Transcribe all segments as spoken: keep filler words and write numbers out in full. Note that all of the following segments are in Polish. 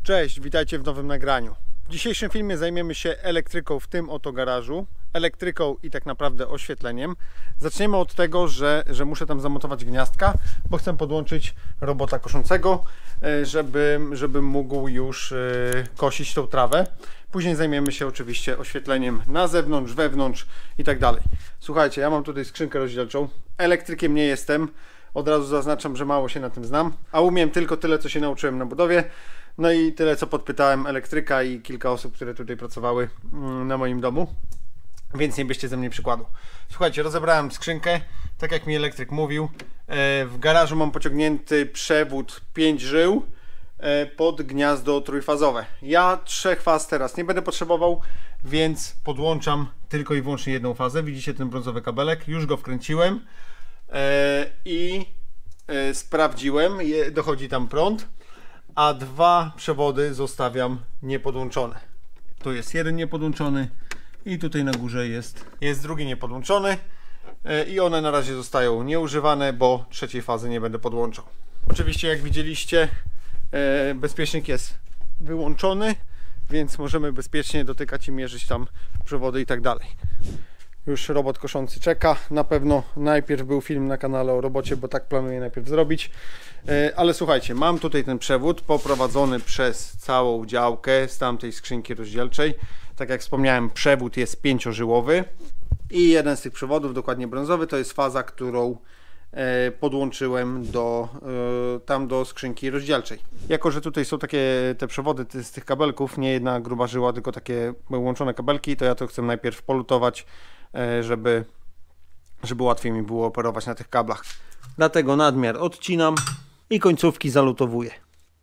Cześć, witajcie w nowym nagraniu. W dzisiejszym filmie zajmiemy się elektryką w tym oto garażu. Elektryką i tak naprawdę oświetleniem. Zaczniemy od tego, że, że muszę tam zamontować gniazdka, bo chcę podłączyć robota koszącego, żeby, żeby mógł już kosić tą trawę. Później zajmiemy się oczywiście oświetleniem na zewnątrz, wewnątrz i tak dalej. Słuchajcie, ja mam tutaj skrzynkę rozdzielczą. Elektrykiem nie jestem. Od razu zaznaczam, że mało się na tym znam, a umiem tylko tyle, co się nauczyłem na budowie. No i tyle, co podpytałem elektryka i kilka osób, które tutaj pracowały na moim domu. Więc nie bierzcie ze mnie przykładu. Słuchajcie, rozebrałem skrzynkę, tak jak mi elektryk mówił. W garażu mam pociągnięty przewód pięć żył pod gniazdo trójfazowe. Ja trzech faz teraz nie będę potrzebował, więc podłączam tylko i wyłącznie jedną fazę. Widzicie ten brązowy kabelek? Już go wkręciłem i sprawdziłem, dochodzi tam prąd, a dwa przewody zostawiam niepodłączone. Tu jest jeden niepodłączony i tutaj na górze jest, jest drugi niepodłączony i one na razie zostają nieużywane, bo trzeciej fazy nie będę podłączał. Oczywiście, jak widzieliście, bezpiecznik jest wyłączony, więc możemy bezpiecznie dotykać i mierzyć tam przewody i tak dalej. Już robot koszący czeka. Na pewno najpierw był film na kanale o robocie, bo tak planuję najpierw zrobić. Ale słuchajcie, mam tutaj ten przewód poprowadzony przez całą działkę z tamtej skrzynki rozdzielczej. Tak jak wspomniałem, przewód jest pięciożyłowy i jeden z tych przewodów, dokładnie brązowy, to jest faza, którą podłączyłem do, tam do skrzynki rozdzielczej. Jako że tutaj są takie te przewody z tych kabelków, nie jedna gruba żyła, tylko takie łączone kabelki, to ja to chcę najpierw polutować, żeby, żeby łatwiej mi było operować na tych kablach. Dlatego nadmiar odcinam i końcówki zalutowuję.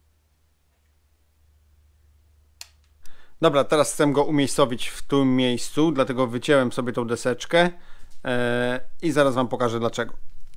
Dobra, teraz chcę go umiejscowić w tym miejscu, dlatego wyciąłem sobie tą deseczkę i zaraz Wam pokażę dlaczego.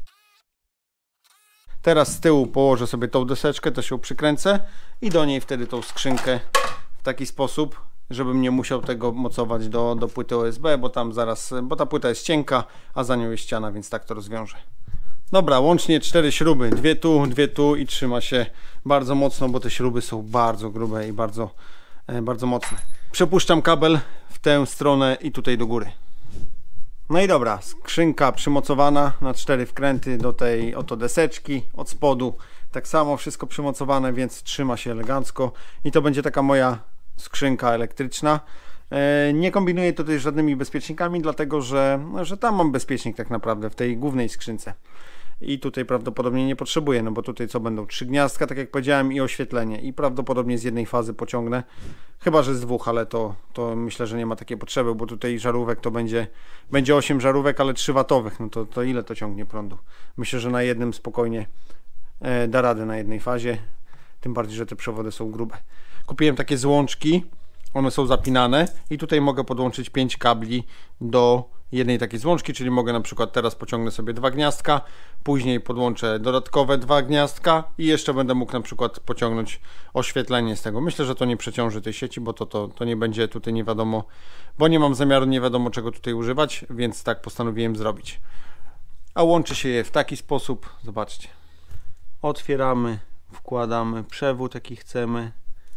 Teraz z tyłu położę sobie tą deseczkę, to się przykręcę i do niej wtedy tą skrzynkę w taki sposób, żebym nie musiał tego mocować do, do płyty O S B, bo tam zaraz, bo ta płyta jest cienka, a za nią jest ściana, więc tak to rozwiążę. Dobra, łącznie cztery śruby, dwie tu, dwie tu i trzyma się bardzo mocno, bo te śruby są bardzo grube i bardzo, bardzo mocne. Przepuszczam kabel w tę stronę i tutaj do góry. No i dobra, skrzynka przymocowana na cztery wkręty do tej oto deseczki od spodu. Tak samo wszystko przymocowane, więc trzyma się elegancko i to będzie taka moja skrzynka elektryczna. Nie kombinuję tutaj z żadnymi bezpiecznikami, dlatego że, że tam mam bezpiecznik tak naprawdę w tej głównej skrzynce. I tutaj prawdopodobnie nie potrzebuję, no bo tutaj co będą? Trzy gniazdka, tak jak powiedziałem, i oświetlenie. I prawdopodobnie z jednej fazy pociągnę. Chyba że z dwóch, ale to, to myślę, że nie ma takiej potrzeby, bo tutaj żarówek to będzie, będzie osiem żarówek, ale trzy watowych. No to, to ile to ciągnie prądu? Myślę, że na jednym spokojnie e, da radę na jednej fazie. Tym bardziej, że te przewody są grube. Kupiłem takie złączki. One są zapinane i tutaj mogę podłączyć pięć kabli do jednej takiej złączki, czyli mogę na przykład teraz pociągnę sobie dwa gniazdka, później podłączę dodatkowe dwa gniazdka i jeszcze będę mógł na przykład pociągnąć oświetlenie z tego. Myślę, że to nie przeciąży tej sieci, bo to, to, to nie będzie tutaj nie wiadomo, bo nie mam zamiaru nie wiadomo czego tutaj używać, więc tak postanowiłem zrobić. A łączy się je w taki sposób, zobaczcie. Otwieramy, wkładamy przewód jaki chcemy.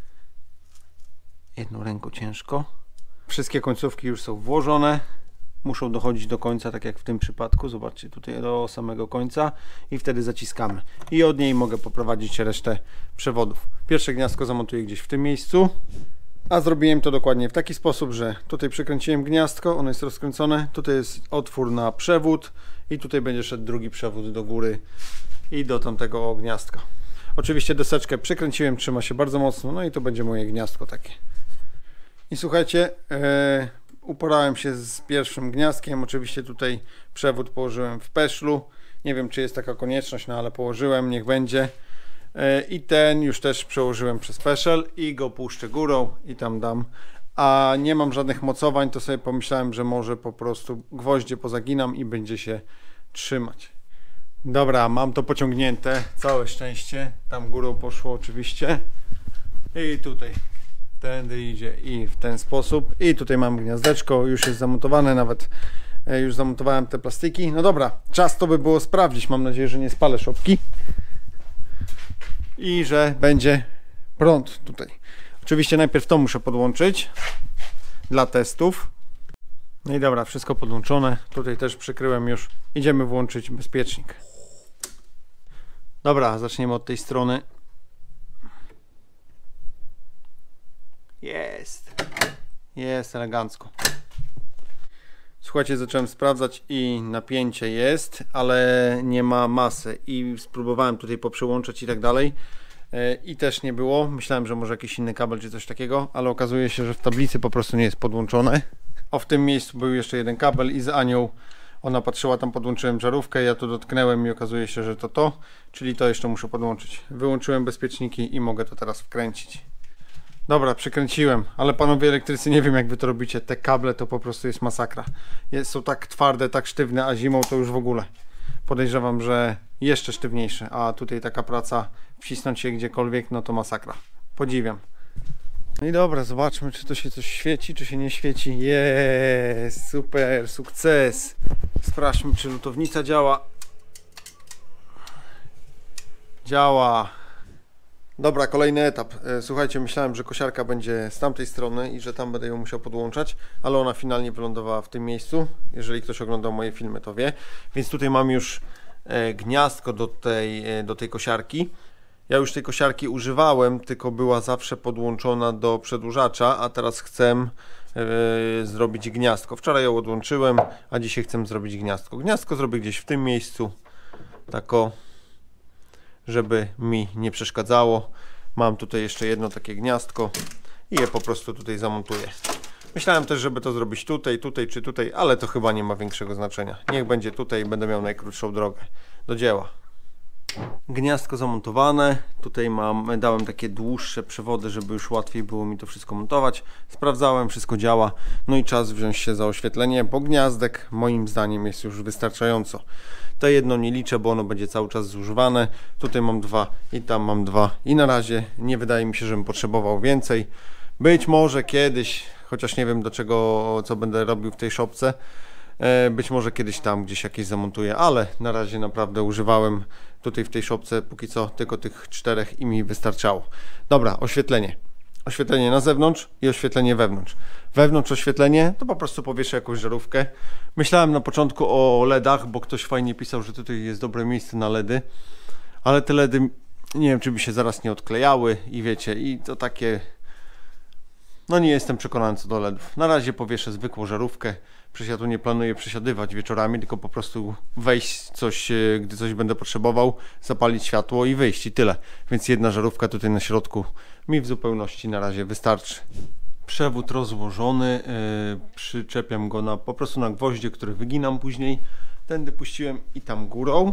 Jedną ręką ciężko. Wszystkie końcówki już są włożone. Muszą dochodzić do końca, tak jak w tym przypadku. Zobaczcie, tutaj do samego końca i wtedy zaciskamy. I od niej mogę poprowadzić resztę przewodów. Pierwsze gniazdko zamontuję gdzieś w tym miejscu. A zrobiłem to dokładnie w taki sposób, że tutaj przykręciłem gniazdko, ono jest rozkręcone. Tutaj jest otwór na przewód i tutaj będzie szedł drugi przewód do góry i do tamtego gniazdka. Oczywiście deseczkę przykręciłem, trzyma się bardzo mocno, no i to będzie moje gniazdko takie. I słuchajcie, e, uporałem się z pierwszym gniazdkiem. Oczywiście tutaj przewód położyłem w peszlu. Nie wiem, czy jest taka konieczność, no ale położyłem, niech będzie. E, I ten już też przełożyłem przez peszel i go puszczę górą i tam dam. A nie mam żadnych mocowań, to sobie pomyślałem, że może po prostu gwoździe pozaginam i będzie się trzymać. Dobra, mam to pociągnięte, całe szczęście. Tam górą poszło oczywiście. I tutaj tędy idzie i w ten sposób. I tutaj mam gniazdeczko, już jest zamontowane, nawet już zamontowałem te plastiki. No dobra, czas to by było sprawdzić. Mam nadzieję, że nie spalę szopki i że będzie prąd tutaj. Oczywiście najpierw to muszę podłączyć dla testów. No i dobra, wszystko podłączone. Tutaj też przykryłem już. Idziemy włączyć bezpiecznik. Dobra, zaczniemy od tej strony. Jest. Jest elegancko. Słuchajcie, zacząłem sprawdzać i napięcie jest, ale nie ma masy. I spróbowałem tutaj poprzyłączać i tak dalej. I też nie było. Myślałem, że może jakiś inny kabel czy coś takiego, ale okazuje się, że w tablicy po prostu nie jest podłączone. O, w tym miejscu był jeszcze jeden kabel i z Anią ona patrzyła, tam podłączyłem żarówkę, ja tu dotknęłem i okazuje się, że to to, czyli to jeszcze muszę podłączyć. Wyłączyłem bezpieczniki i mogę to teraz wkręcić. Dobra, przykręciłem, ale panowie elektrycy, nie wiem jak wy to robicie, te kable to po prostu jest masakra. Jest, są tak twarde, tak sztywne, a zimą to już w ogóle. Podejrzewam, że jeszcze sztywniejsze, a tutaj taka praca, wcisnąć się gdziekolwiek, no to masakra. Podziwiam. No i dobra, zobaczmy, czy to się coś świeci, czy się nie świeci. Jest, super, sukces. Sprawdźmy, czy lutownica działa. Działa. Dobra, kolejny etap. Słuchajcie, myślałem, że kosiarka będzie z tamtej strony i że tam będę ją musiał podłączać, ale ona finalnie wylądowała w tym miejscu. Jeżeli ktoś oglądał moje filmy, to wie. Więc tutaj mam już gniazdko do tej, do tej kosiarki. Ja już tej kosiarki używałem, tylko była zawsze podłączona do przedłużacza, a teraz chcę yy, zrobić gniazdko. Wczoraj ją odłączyłem, a dzisiaj chcę zrobić gniazdko. Gniazdko zrobię gdzieś w tym miejscu, tako, żeby mi nie przeszkadzało. Mam tutaj jeszcze jedno takie gniazdko i je po prostu tutaj zamontuję. Myślałem też, żeby to zrobić tutaj, tutaj czy tutaj, ale to chyba nie ma większego znaczenia. Niech będzie tutaj, będę miał najkrótszą drogę do dzieła. Gniazdko zamontowane, tutaj mam, dałem takie dłuższe przewody, żeby już łatwiej było mi to wszystko montować. Sprawdzałem, wszystko działa, no i czas wziąć się za oświetlenie, bo gniazdek moim zdaniem jest już wystarczająco. To jedno nie liczę, bo ono będzie cały czas zużywane. Tutaj mam dwa i tam mam dwa i na razie nie wydaje mi się, żebym potrzebował więcej. Być może kiedyś, chociaż nie wiem do czego, co będę robił w tej szopce, być może kiedyś tam gdzieś jakieś zamontuję, ale na razie naprawdę używałem tutaj w tej szopce póki co tylko tych czterech i mi wystarczało. Dobra, oświetlenie. Oświetlenie na zewnątrz i oświetlenie wewnątrz. Wewnątrz oświetlenie to po prostu powieszę jakąś żarówkę. Myślałem na początku o LEDach, bo ktoś fajnie pisał, że tutaj jest dobre miejsce na LEDy, ale te LEDy nie wiem, czy by się zaraz nie odklejały i wiecie, i to takie... No nie jestem przekonany co do LEDów. Na razie powieszę zwykłą żarówkę. Przecież ja tu nie planuję przesiadywać wieczorami, tylko po prostu wejść coś, gdy coś będę potrzebował, zapalić światło i wyjść i tyle. Więc jedna żarówka tutaj na środku mi w zupełności na razie wystarczy. Przewód rozłożony, yy, przyczepiam go na, po prostu na gwoździe, który wyginam później. Tędy puściłem i tam górą.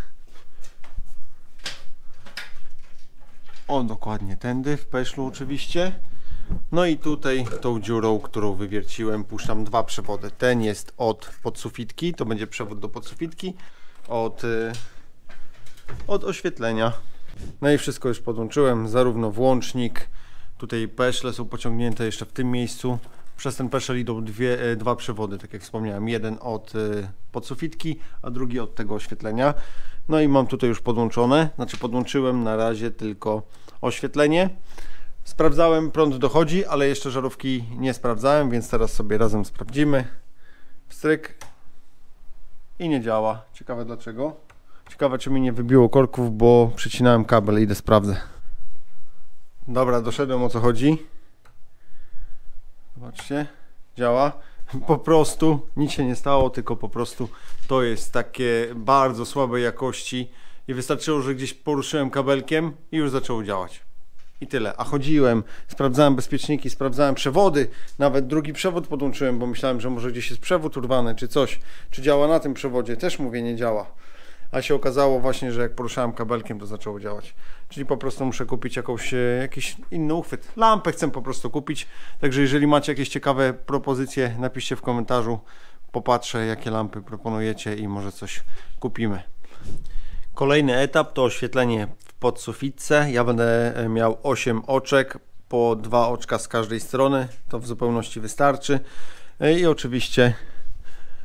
O, dokładnie tędy, w peszlu oczywiście. No i tutaj tą dziurą, którą wywierciłem, puszczam dwa przewody. Ten jest od podsufitki, to będzie przewód do podsufitki, od, yy, od oświetlenia. No i wszystko już podłączyłem, zarówno włącznik, tutaj peszle są pociągnięte jeszcze w tym miejscu. Przez ten peszel idą dwie, yy, dwa przewody, tak jak wspomniałem. Jeden od yy, podsufitki, a drugi od tego oświetlenia. No i mam tutaj już podłączone, znaczy podłączyłem na razie tylko oświetlenie. Sprawdzałem, prąd dochodzi, ale jeszcze żarówki nie sprawdzałem, więc teraz sobie razem sprawdzimy. Wstryk i nie działa. Ciekawe dlaczego. Ciekawe, czy mi nie wybiło korków, bo przycinałem kabel, idę sprawdzę. Dobra, doszedłem o co chodzi. Zobaczcie, działa. Po prostu nic się nie stało, tylko po prostu to jest takie bardzo słabej jakości i wystarczyło, że gdzieś poruszyłem kabelkiem i już zaczęło działać. I tyle. A chodziłem, sprawdzałem bezpieczniki, sprawdzałem przewody, nawet drugi przewód podłączyłem, bo myślałem, że może gdzieś jest przewód urwany, czy coś, czy działa na tym przewodzie, też mówię, nie działa. A się okazało właśnie, że jak poruszałem kabelkiem, to zaczęło działać. Czyli po prostu muszę kupić jakąś, jakiś inny uchwyt. Lampę chcę po prostu kupić, także jeżeli macie jakieś ciekawe propozycje, napiszcie w komentarzu, popatrzę jakie lampy proponujecie i może coś kupimy. Kolejny etap to oświetlenie w podsufitce. Ja będę miał osiem oczek, po dwa oczka z każdej strony, to w zupełności wystarczy. I oczywiście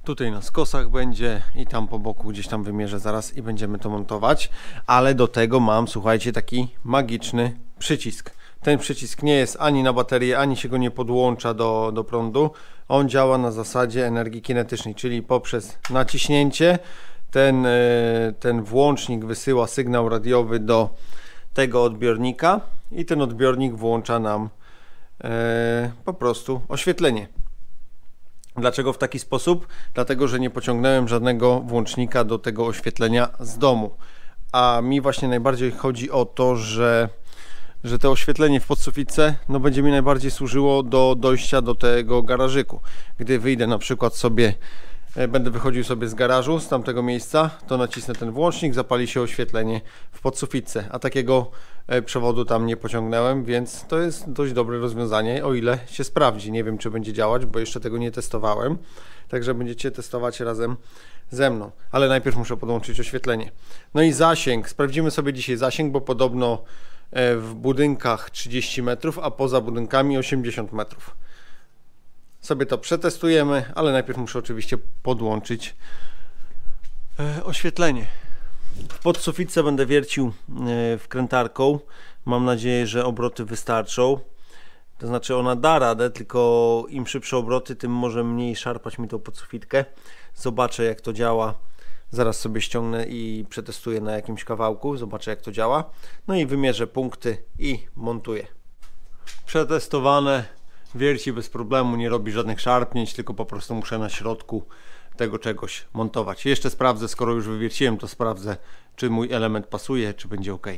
Tutaj na skosach będzie i tam po boku gdzieś tam wymierzę zaraz i będziemy to montować. Ale do tego mam, słuchajcie, taki magiczny przycisk. Ten przycisk nie jest ani na baterię, ani się go nie podłącza do, do prądu. On działa na zasadzie energii kinetycznej, czyli poprzez naciśnięcie ten, ten włącznik wysyła sygnał radiowy do tego odbiornika i ten odbiornik włącza nam e, po prostu oświetlenie. Dlaczego w taki sposób? Dlatego, że nie pociągnąłem żadnego włącznika do tego oświetlenia z domu. A mi właśnie najbardziej chodzi o to, że, że to oświetlenie w podsufitce no, będzie mi najbardziej służyło do dojścia do tego garażyku. Gdy wyjdę na przykład sobie, będę wychodził sobie z garażu, z tamtego miejsca, to nacisnę ten włącznik, zapali się oświetlenie w podsufitce, a takiego przewodu tam nie pociągnąłem, więc to jest dość dobre rozwiązanie, o ile się sprawdzi. Nie wiem, czy będzie działać, bo jeszcze tego nie testowałem, także będziecie testować razem ze mną, ale najpierw muszę podłączyć oświetlenie. No i zasięg, sprawdzimy sobie dzisiaj zasięg, bo podobno w budynkach trzydzieści metrów, a poza budynkami osiemdziesiąt metrów. Sobie to przetestujemy, ale najpierw muszę oczywiście podłączyć e, oświetlenie. W podsufitce będę wiercił e, wkrętarką. Mam nadzieję, że obroty wystarczą. To znaczy ona da radę, tylko im szybsze obroty, tym może mniej szarpać mi tą podsufitkę. Zobaczę, jak to działa. Zaraz sobie ściągnę i przetestuję na jakimś kawałku. Zobaczę, jak to działa. No i wymierzę punkty i montuję. Przetestowane. Wierci bez problemu, nie robi żadnych szarpnięć, tylko po prostu muszę na środku tego czegoś montować. Jeszcze sprawdzę, skoro już wywierciłem, to sprawdzę, czy mój element pasuje, czy będzie ok.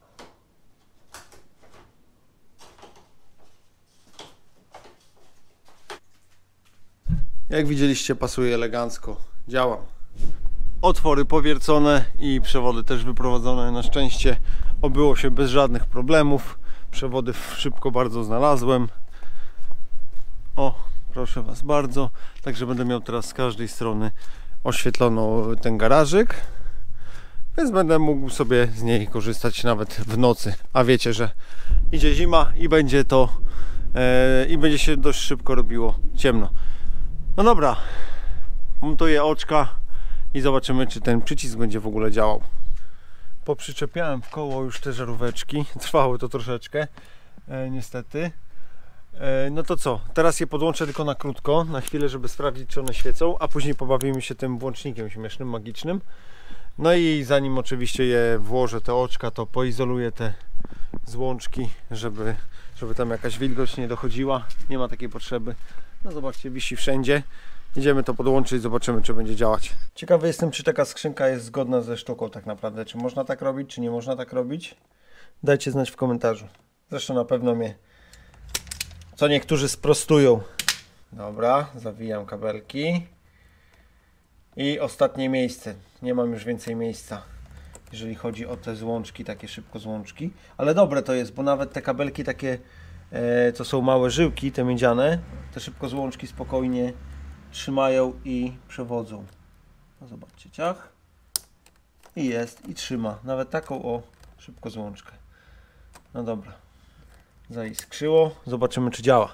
Jak widzieliście, pasuje elegancko, działa. Otwory powiercone i przewody też wyprowadzone. Na szczęście obyło się bez żadnych problemów. Przewody szybko bardzo znalazłem. O, proszę Was bardzo. Także będę miał teraz z każdej strony oświetlono ten garażyk, więc będę mógł sobie z niej korzystać nawet w nocy. A wiecie, że idzie zima i będzie to e, i będzie się dość szybko robiło ciemno. No dobra, montuję oczka i zobaczymy, czy ten przycisk będzie w ogóle działał. Poprzyczepiałem w koło już te żaróweczki. Trwało to troszeczkę, e, niestety. No to co, teraz je podłączę tylko na krótko, na chwilę, żeby sprawdzić, czy one świecą, a później pobawimy się tym włącznikiem śmiesznym, magicznym. No i zanim oczywiście je włożę, te oczka, to poizoluję te złączki, żeby, żeby tam jakaś wilgoć nie dochodziła. Nie ma takiej potrzeby. No zobaczcie, wisi wszędzie. Idziemy to podłączyć, zobaczymy, czy będzie działać. Ciekawy jestem, czy taka skrzynka jest zgodna ze sztuką tak naprawdę. Czy można tak robić, czy nie można tak robić? Dajcie znać w komentarzu. Zresztą na pewno mnie co niektórzy sprostują. Dobra, zawijam kabelki. I ostatnie miejsce. Nie mam już więcej miejsca, jeżeli chodzi o te złączki, takie szybko złączki. Ale dobre to jest, bo nawet te kabelki takie, e, co są małe żyłki, te miedziane, te szybko złączki spokojnie trzymają i przewodzą. No zobaczcie, ciach. I jest, i trzyma. Nawet taką o szybko złączkę. No dobra. Zaiskrzyło. Zobaczymy, czy działa.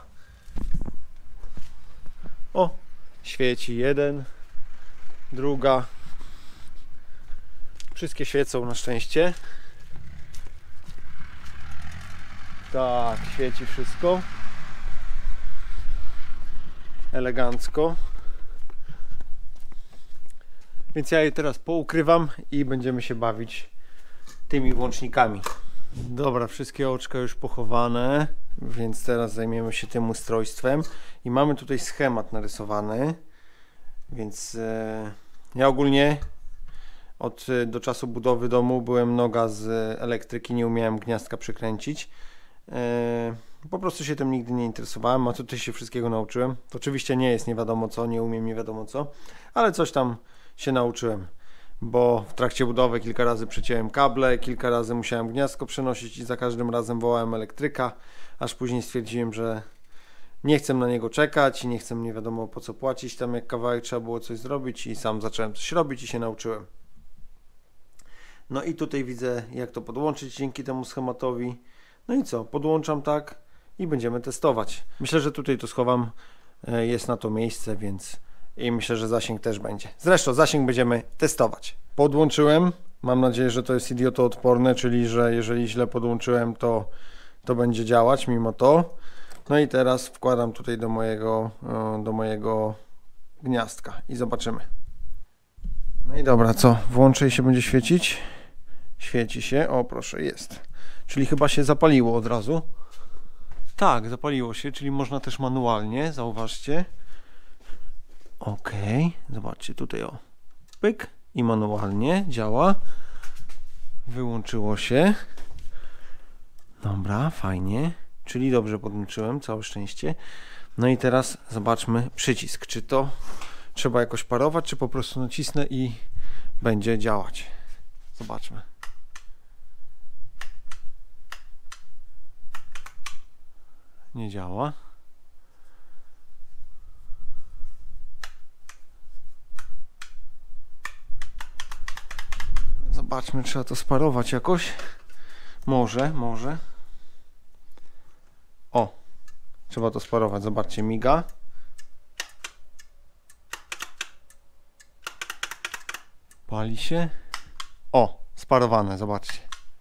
O, świeci jeden, druga. Wszystkie świecą na szczęście. Tak, świeci wszystko. Elegancko. Więc ja je teraz poukrywam i będziemy się bawić tymi włącznikami. Dobra, wszystkie oczka już pochowane, więc teraz zajmiemy się tym ustrojstwem. I mamy tutaj schemat narysowany. Więc e, ja ogólnie od do czasu budowy domu byłem noga z elektryki, nie umiałem gniazdka przykręcić. E, po prostu się tym nigdy nie interesowałem, a tutaj się wszystkiego nauczyłem. To oczywiście nie jest nie wiadomo co, nie umiem nie wiadomo co, ale coś tam się nauczyłem. Bo w trakcie budowy kilka razy przeciąłem kable, kilka razy musiałem gniazdko przenosić i za każdym razem wołałem elektryka, aż później stwierdziłem, że nie chcę na niego czekać i nie chcę nie wiadomo po co płacić, tam jak kawałek trzeba było coś zrobić i sam zacząłem coś robić i się nauczyłem. No i tutaj widzę, jak to podłączyć dzięki temu schematowi. No i co, podłączam tak i będziemy testować. Myślę, że tutaj to schowam, jest na to miejsce, więc i myślę, że zasięg też będzie. Zresztą zasięg będziemy testować. Podłączyłem, mam nadzieję, że to jest idiotoodporne, czyli że jeżeli źle podłączyłem, to, to będzie działać mimo to. No i teraz wkładam tutaj do mojego, do mojego gniazdka i zobaczymy. No i dobra, co? Włączę i się będzie świecić? Świeci się, o proszę, jest. Czyli chyba się zapaliło od razu. Tak, zapaliło się, czyli można też manualnie, zauważcie. Ok, zobaczcie tutaj, o. Pyk i manualnie działa. Wyłączyło się. Dobra, fajnie. Czyli dobrze podłączyłem, całe szczęście. No i teraz zobaczmy przycisk. Czy to trzeba jakoś parować, czy po prostu nacisnę i będzie działać. Zobaczmy. Nie działa. Zobaczmy, trzeba to sparować jakoś. Może, może. O, trzeba to sparować. Zobaczcie, miga. Pali się. O, sparowane, zobaczcie.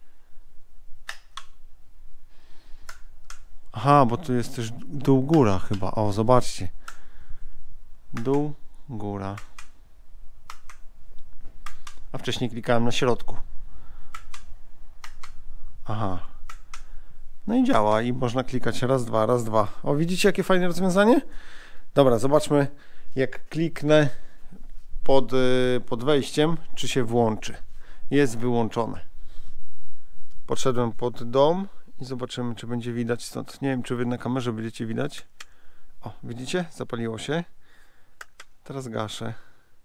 Aha, bo tu jest też dół, góra chyba. O, zobaczcie. Dół, góra. A wcześniej klikałem na środku. Aha. No i działa i można klikać raz, dwa, raz, dwa. O, widzicie jakie fajne rozwiązanie? Dobra, zobaczmy jak kliknę pod, pod wejściem, czy się włączy. Jest wyłączone. Podszedłem pod dom i zobaczymy, czy będzie widać stąd. Nie wiem, czy wy na kamerze będziecie widać. O, widzicie? Zapaliło się. Teraz gaszę.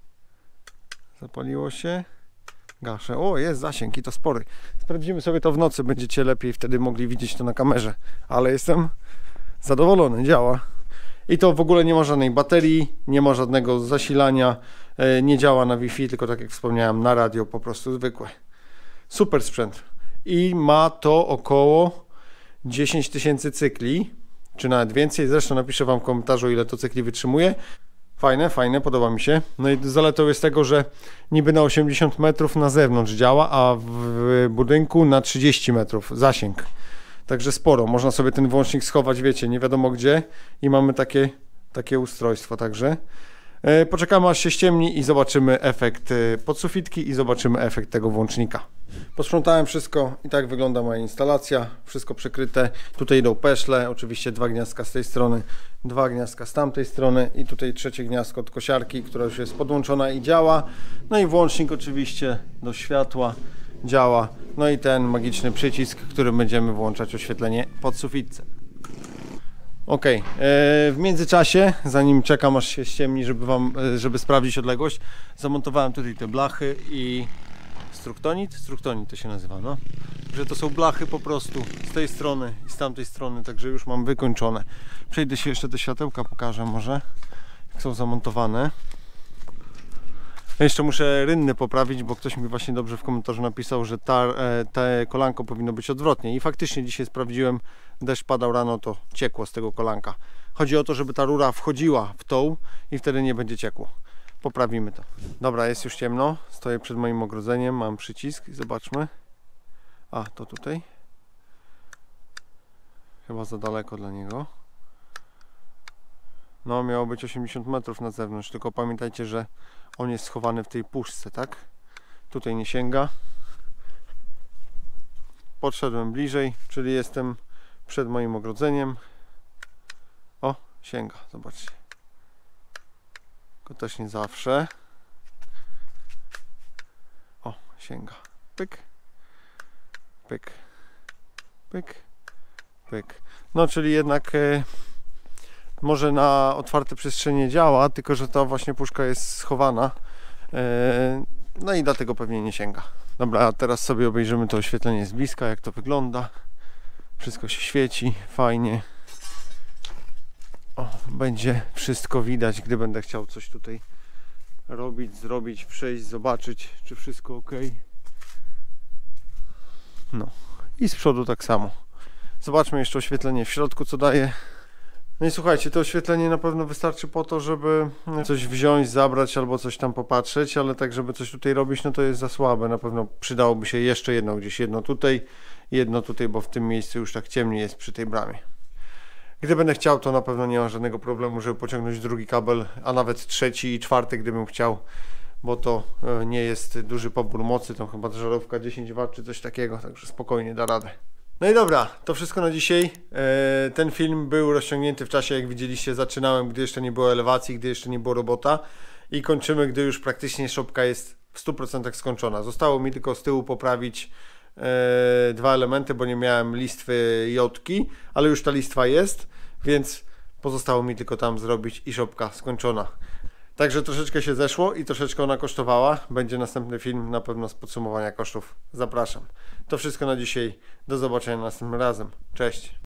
Zapaliło się. Gaszę. O, jest zasięg i to spory. Sprawdzimy sobie to w nocy. Będziecie lepiej wtedy mogli widzieć to na kamerze. Ale jestem zadowolony. Działa. I to w ogóle nie ma żadnej baterii, nie ma żadnego zasilania. Nie działa na Wi-Fi, tylko tak jak wspomniałem, na radio po prostu zwykłe. Super sprzęt. I ma to około dziesięć tysięcy cykli, czy nawet więcej. Zresztą napiszę wam w komentarzu, ile to cykli wytrzymuje. Fajne, fajne, podoba mi się. No i zaletą jest tego, że niby na osiemdziesiąt metrów na zewnątrz działa, a w budynku na trzydzieści metrów zasięg. Także sporo. Można sobie ten włącznik schować, wiecie, nie wiadomo gdzie i mamy takie, takie ustrojstwo. Także e, poczekamy aż się ściemni i zobaczymy efekt e, podsufitki i zobaczymy efekt tego włącznika. Posprzątałem wszystko i tak wygląda moja instalacja. Wszystko przykryte. Tutaj idą peszle, oczywiście dwa gniazdka z tej strony, dwa gniazdka z tamtej strony i tutaj trzecie gniazdko od kosiarki, która już jest podłączona i działa. No i włącznik oczywiście do światła działa. No i ten magiczny przycisk, którym będziemy włączać oświetlenie pod sufitce. Ok, w międzyczasie, zanim czekam aż się ściemni, żeby, wam, żeby sprawdzić odległość, zamontowałem tutaj te blachy i struktonit, struktonit to się nazywa, no. Że to są blachy po prostu z tej strony i z tamtej strony, także już mam wykończone. Przejdę się jeszcze te światełka, pokażę może, jak są zamontowane. Ja jeszcze muszę rynny poprawić, bo ktoś mi właśnie dobrze w komentarzu napisał, że ta, te kolanko powinno być odwrotnie. I faktycznie dzisiaj sprawdziłem, deszcz padał rano, to ciekło z tego kolanka. Chodzi o to, żeby ta rura wchodziła w tą i wtedy nie będzie ciekło. Poprawimy to. Dobra, jest już ciemno. Stoję przed moim ogrodzeniem, mam przycisk i zobaczmy. A, to tutaj. Chyba za daleko dla niego. No, miało być osiemdziesiąt metrów na zewnątrz, tylko pamiętajcie, że on jest schowany w tej puszce, tak? Tutaj nie sięga. Podszedłem bliżej, czyli jestem przed moim ogrodzeniem. O, sięga, zobaczcie. Tylko też nie zawsze. O, sięga. Pyk. Pyk. Pyk. Pyk. No, czyli jednak e, może na otwarte przestrzenie działa, tylko że ta właśnie puszka jest schowana. E, no i dlatego pewnie nie sięga. Dobra, a teraz sobie obejrzymy to oświetlenie z bliska, jak to wygląda. Wszystko się świeci, fajnie. O, będzie wszystko widać, gdy będę chciał coś tutaj robić, zrobić, przejść, zobaczyć, czy wszystko ok. No i z przodu tak samo. Zobaczmy jeszcze oświetlenie w środku, co daje. No i słuchajcie, to oświetlenie na pewno wystarczy po to, żeby coś wziąć, zabrać albo coś tam popatrzeć, ale tak, żeby coś tutaj robić, no to jest za słabe. Na pewno przydałoby się jeszcze jedno gdzieś, jedno tutaj, jedno tutaj, bo w tym miejscu już tak ciemniej jest przy tej bramie. Gdy będę chciał, to na pewno nie ma żadnego problemu, żeby pociągnąć drugi kabel, a nawet trzeci i czwarty, gdybym chciał, bo to nie jest duży pobór mocy, to chyba żarówka dziesięć watów czy coś takiego, także spokojnie da radę. No i dobra, to wszystko na dzisiaj. Ten film był rozciągnięty w czasie, jak widzieliście, zaczynałem, gdy jeszcze nie było elewacji, gdy jeszcze nie było robota i kończymy, gdy już praktycznie szopka jest w stu procentach skończona. Zostało mi tylko z tyłu poprawić dwa elementy, bo nie miałem listwy jodki, ale już ta listwa jest, więc pozostało mi tylko tam zrobić i szopka skończona. Także troszeczkę się zeszło i troszeczkę ona kosztowała. Będzie następny film na pewno z podsumowania kosztów. Zapraszam. To wszystko na dzisiaj. Do zobaczenia następnym razem. Cześć.